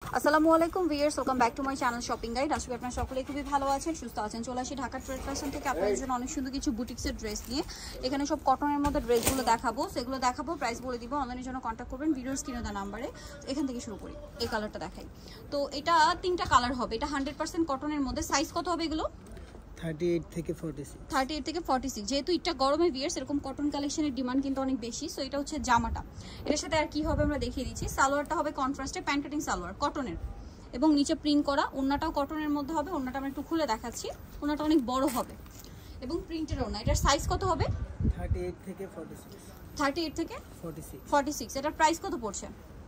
আসসালামু আলাইকুম viewers, welcome back to my channel shopping guide. আজকে আপনারা সকলেই খুবই ভালো আছেন, সুস্থ আছেন। চলে আসি ঢাকা ট্রেড ফ্যাশন থেকে আপনাদের জন্য অনেক সুন্দর কিছু বুটিক্সের ড্রেস নিয়ে। এখানে সব কটনের মধ্যে ড্রেসগুলো দেখাবো, সেগুলো দেখাবো, প্রাইস বলে দিব। অনলাইনের জন্য কন্ট্যাক্ট করবেন ভিডিওর স্ক্রিনে দেওয়া নাম্বারে। এখান থেকে শুরু করি, এই কালারটা দেখাই। তো এটা তিনটা কালার হবে, এটা 100% কটনের মধ্যে। সাইজ কত হবে এগুলো? 38 থেকে 46। 38 থেকে 46। যেহেতু এটা গরমে ভিউয়ার্স এরকম কটন কালেকশনের ডিমান্ড কিন্তু অনেক বেশি। সো এটা হচ্ছে জামাটা, এটার সাথে আর কি হবে আমরা দেখিয়ে দিচ্ছি। সালোয়ারটা হবে কন্ট্রাস্টে প্যান্ট কাটিং সালোয়ার কটনের, এবং নিচে প্রিন্ট করা। ওড়নাটাও কটনের মধ্যে হবে, ওড়নাটা আমরা একটু খুলে দেখাচ্ছি। ওড়নাটা অনেক বড় হবে এবং প্রিন্টের ওড়না। এটার সাইজ কত হবে? 38 থেকে 46। 38 থেকে 46। এটার প্রাইস কত পড়ছে?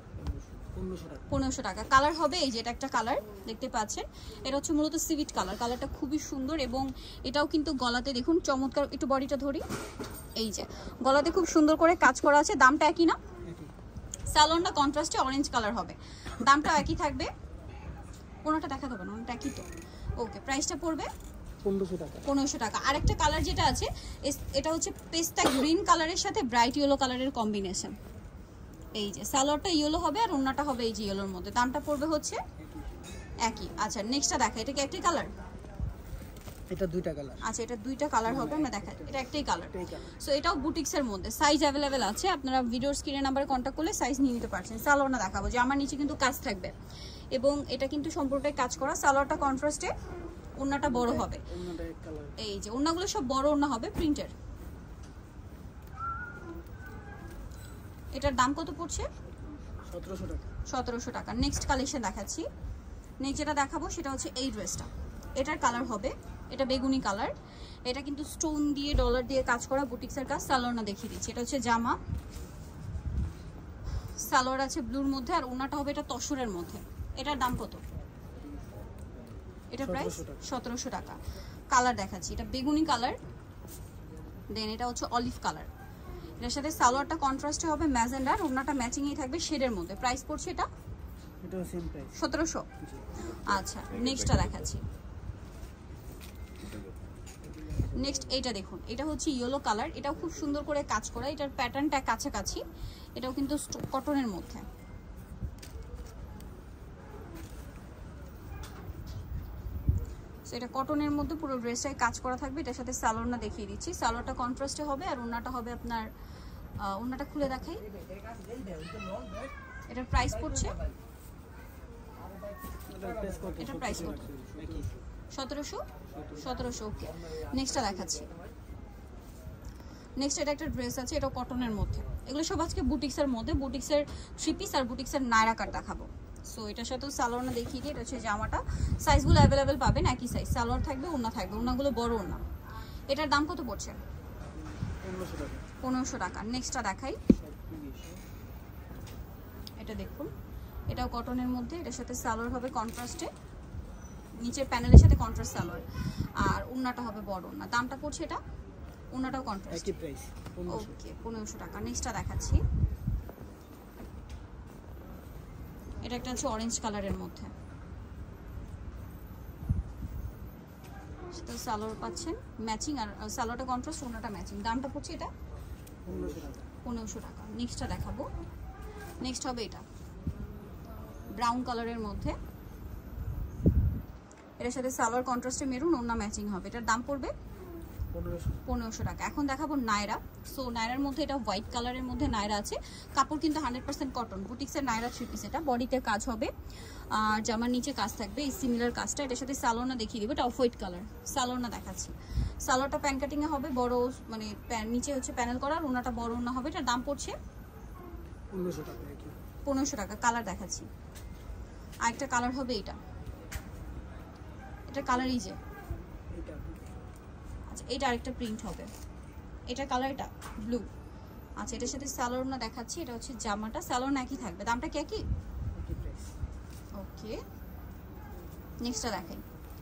1500 টাকা। কালার হবে এই যে, এটা একটা কালার দেখতে পাচ্ছেন, এটা হচ্ছে মূলত সিভিট কালার। কালারটা খুবই সুন্দর এবং এটাও কিন্তু গলাতে দেখুন চমৎকার। একটু বডিটা ধরি, এই যে গলাতে খুব সুন্দর করে কাজ করা আছে। দামটা একই না? সালোয়ারটা কন্ট্রাস্টে অরেঞ্জ কালার হবে, দামটাও একই থাকবে। কোনটা দেখাতে হবে না, ওটা একই তো। ওকে, প্রাইসটা পড়বে 1500 টাকা। 1500 টাকা। আরেকটা কালার যেটা আছে, এটা হচ্ছে পেস্তা গ্রিন কালারের সাথে ব্রাইট ইয়েলো কালারের কম্বিনেশন। এই যে সালোয়ারটা ইয়েলো হবে আর ওড়নাটা হবে এই যে ইয়েলোর মধ্যে। দামটা পড়বে হচ্ছে একই। আচ্ছা, নেক্সটটা দেখা। এটা কি একটাই কালার? এটা দুইটা কালার। আচ্ছা, এটা দুইটা কালার হবে, আমরা দেখাই। এটা একটাই কালার। সো এটাও বুটিক্সের মধ্যে, সাইজ অ্যাভেলেবেল আছে। আপনারা ভিডিওর স্ক্রিনের নাম্বারে কন্ট্যাক্ট করলে সাইজ নিয়ে নিতে পারছেন। সালোয়ারটা দেখাবো যে আমার নিচে কিন্তু কাজ থাকবে এবং এটা কিন্তু সম্পূর্ণটাই কাজ করা। সালোয়ারটা কন্ট্রাস্টে, ওড়নাটা বড় হবে। এই যে ওড়নাগুলো সব বড় ওড়না হবে প্রিন্টের। এটার দাম কত পড়ছে? 1700 টাকা। 1700 টাকা। নেক্সট কালেকশন দেখাচ্ছি। নেক্সট যেটা দেখাবো সেটা হচ্ছে এই ড্রেসটা। এটার কালার হবে, এটা বেগুনি কালার। এটা কিন্তু স্টোন দিয়ে ডলার দিয়ে কাজ করা বুটিক্সের কাজ। সালোয়ারটা দেখিয়ে দিচ্ছি। এটা হচ্ছে জামা, সালোয়ার আছে ব্লুর মধ্যে আর ওড়নাটা হবে এটা তসরের মধ্যে। এটার দাম কত? এটা প্রাইস 1700 টাকা। কালার দেখাচ্ছি, এটা বেগুনি কালার, দেন এটা হচ্ছে অলিভ কালার। এর সাথে সালোয়ারটা কন্ট্রাস্টে হবে ম্যাজেন্ডার, ওড়নাটা ম্যাচিংই থাকবে শেডের মধ্যে। প্রাইস পড়ছে এটা এটাও সেম প্রাইস 1700। আচ্ছা, নেক্সটটা দেখাচ্ছি। নেক্সট এইটা দেখুন, এটা হচ্ছে ইয়েলো কালার। এটাও খুব সুন্দর করে কাজ করা, এটার প্যাটার্নটা কাছাকাছি। এটাও কিন্তু কটনের মধ্যে। এটা কটনের মধ্যে পুরো ড্রেসটাই কাজ করা থাকবে। এটার সাথে সালোয়ারটা দেখিয়ে দিচ্ছি। সালোয়ারটা কন্ট্রাস্টে হবে আর ওড়নাটা হবে আপনার, ওড়নাটা খুলে দেখাই। এটার প্রাইস পড়ছে, এটার প্রাইস কত? 1700। ওকে, নেক্সটটা দেখাচ্ছি। নেক্সট এটা একটা ড্রেস আছে, এটা কটনের মধ্যে। এগুলো সব আজকে বুটিক্সের মধ্যে, বুটিক্সের থ্রি পিস আর বুটিক্সের নায়রা কাট দেখাবো। সো এটার সাথেও সালোয়ারটা দেখিয়ে দিই। এটা হচ্ছে জামাটা, সাইজগুলো অ্যাভেলেবেল পাবেন একই সাইজ। সালোয়ার থাকবে, ওড়না থাকবে, ওড়নাগুলো বড় ওড়না। এটার দাম কত পড়ছে? 1500 টাকা। নেক্সটটা দেখাই। এটা দেখুন, এটাও কটনের মধ্যে। এটার সাথে সালোয়ার হবে কন্ট্রাস্টে, নিচের প্যানেলের সাথে কন্ট্রাস্ট সালোয়ার, আর ওড়নাটা হবে বড় ওড়না। দামটা পড়ছে এটা, ওড়নাটাও কন্ট্রাস্ট, একই প্রাইস 1500। ওকে, 1500 টাকা। নেক্সটটা দেখাচ্ছি। এটা একটা হচ্ছে অরেঞ্জ কালারের মধ্যে, সেটা সালোয়ার পাচ্ছেন ম্যাচিং আর সালোয়ারটা কন্ট্রাস্ট, ওড়নাটা ম্যাচিং। দামটা পড়ছে এটা 1500 টাকা। নেক্সটটা দেখাবো। নেক্সট হবে এটা ব্রাউন কালারের মধ্যে। এটার সাথে সালোয়ার কন্ট্রাস্টে মেরুন, ওড়না ম্যাচিং হবে। এটার দাম পড়বে 1500 টাকা। এখন দেখাবো নায়রা। সো নায়রার মধ্যে এটা হোয়াইট কালারের মধ্যে নায়রা আছে। কাপড় কিন্তু 100% কটন, বুটিক্সের নায়রা থ্রি পিস। এটা বডিতে কাজ হবে আর জামার নিচে কাজ থাকবে এই সিমিলার কাজটা। এটার সাথে সালোয়ারটা দেখিয়ে দিব, এটা অফ হোয়াইট কালার। সালোয়ারটা দেখাচ্ছি। সালোয়ারটা প্যান কাটিংয়ে হবে, বড় মানে নিচে হচ্ছে প্যানেল করা, ওড়নাটা বড় ওড়না হবে। এটার দাম পড়ছে 1500 টাকা। 1500 টাকা। কালার দেখাচ্ছি। আরেকটা কালার হবে এটা, এটা কালার এই যে, আচ্ছা এটা আরেকটা প্রিন্ট হবে। এটা কালার, এটা ব্লু। আচ্ছা, এটার সাথে সালোয়ারটা দেখাচ্ছি। এটা হচ্ছে জামাটা, সালোয়ার একই থাকবে, দামটা কি একই? ওকে, নেক্সটটা দেখাই।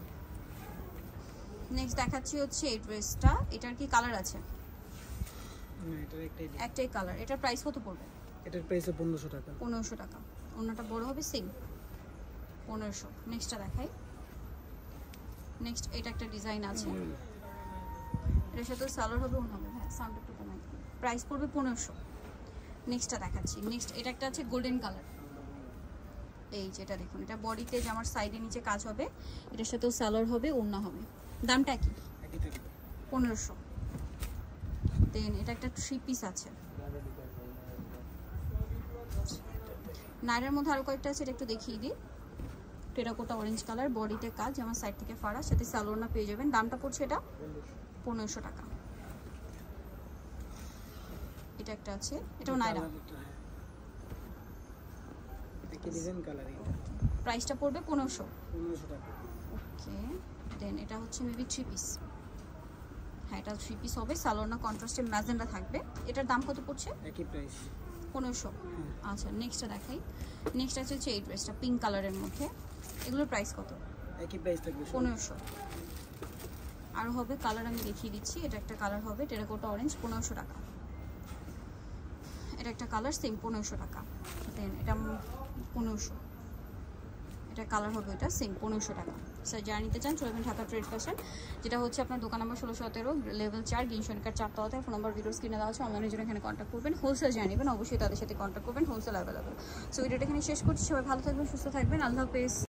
নেক্সট দেখাচ্ছি হচ্ছে এই ড্রেসটা। এটার কি কালার আছে? না, এটার একটাই কালার। এটার প্রাইস কত পড়বে? এটার প্রাইস 1500 টাকা। 1500 টাকা। ওড়নাটা বড় হবে, সেম 1500। নেক্সটটা দেখাই। নেক্সট এটা একটা ডিজাইন আছে, এটার সাথে সালোয়ার হবে, ওড়না হবে। হ্যাঁ, সাউন্ড একটু কমাই। প্রাইস পড়বে 1500। নেক্সটটা দেখাচ্ছি। নেক্সট এটা একটা আছে গোল্ডেন কালার, এই যেটা দেখুন, এটা বডিতে জামার সাইডে নিচে কাজ হবে, এটার সাথেও সালোয়ার হবে, ওড়না হবে। দামটা কি? 1500। দেন এটা একটা 3 পিস আছে। নাইরার মধ্যে আরো কয়েকটা আছে, এটা একটু দেখিয়ে দিই। টেরাকোটা অরেঞ্জ কালার, বডিতে কাজ, আমার সাইড থেকে ফাড়া, সাথে সালোয়ার না পেয়ে যাবেন। দামটা পড়ছে এটা 1500 টাকা। এটা একটা আছে, এটাও নাইরা। একই ডিজাইন কালার, এটা প্রাইসটা পড়বে 1500 টাকা। ওকে। দেন এটা হচ্ছে মেবি 3 পিস। হ্যাঁ, এটা 3 পিস হবে, সালোয়ার না কন্ট্রাস্টে ম্যাজেন্ডা থাকবে। এটার দাম কত পড়ছে? একই প্রাইস 1500। আচ্ছা, নেক্সটটা দেখাই। নেক্সট আছে হচ্ছে এই ড্রেসটা পিঙ্ক কালারের মধ্যে, এগুলোর প্রাইস কত? একই প্রাইস থাকবে 1500। আর হবে কালার, আমি দেখিয়ে দিচ্ছি। এটা একটা কালার হবে টেরাকোটা অরেঞ্জ, 1500 টাকা। এটা একটা কালার সেম 1500 টাকা। দেন এটা 1500। এটা কালার হবে, এটা সেম 1500 টাকা। স্যার যারা নিতে চান চলবেন ঢাকা ট্রেড ফ্যাশন, যেটা হচ্ছে আপনার দোকান নম্বর 1617 লেভেল 4 গিনশনকার 4 তলাতে। ফোন নাম্বার ভিডিওস কিনে দেওয়া আছে, অনলাইনের জন্য এখানে কন্ট্যাক্ট করবেন। হোলসেল জানিবেন অবশ্যই, তাদের সাথে কন্ট্যাক্ট করবেন, হোলসেল অ্যাভেলেবল। সো ভিডিওটা এখানে শেষ করছি, সবাই ভালো থাকবেন, সুস্থ থাকবেন, আল্লাহ হাফেজ।